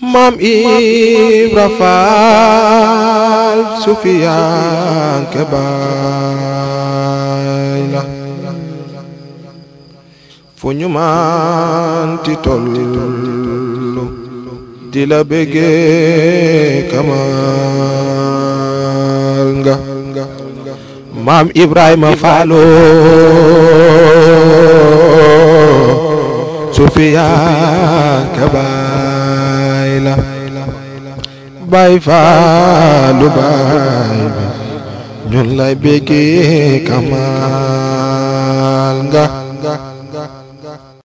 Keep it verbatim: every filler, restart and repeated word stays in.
Maam Ibra Faal Sufiyaan ke baay la fu ñu manti tollu di la bëggee kamal nga Maam Ibrahima Faalo Sufiyaan ke baay la Baay Faalu baay bi ñun lay bëggee kamal nga